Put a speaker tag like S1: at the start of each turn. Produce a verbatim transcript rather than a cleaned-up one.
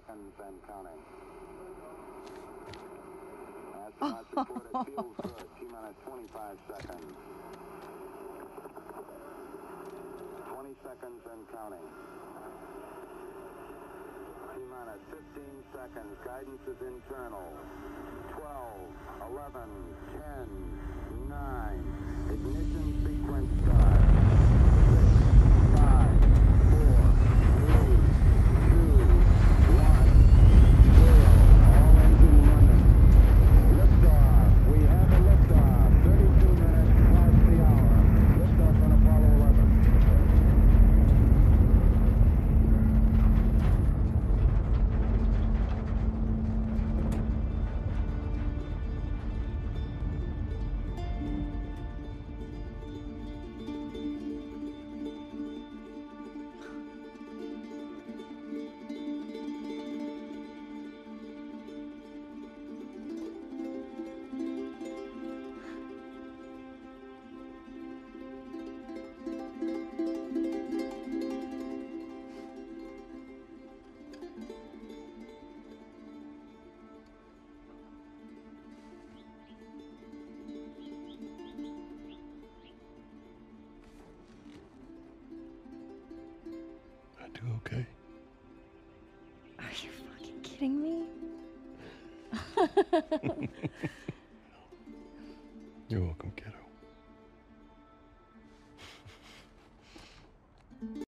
S1: seconds and counting. Astronauts report it feels good. T minus twenty-five seconds. twenty seconds and counting. T minus fifteen seconds. Guidance is internal. twelve, eleven, ten, nine. Ignition sequence start. six, five, four, three, two, one, zero. All engine running. Liftoff. We have a liftoff. thirty-two minutes past the hour. Liftoff on Apollo eleven.
S2: I do okay.
S3: Are you fucking kidding me?
S2: You're welcome, kiddo.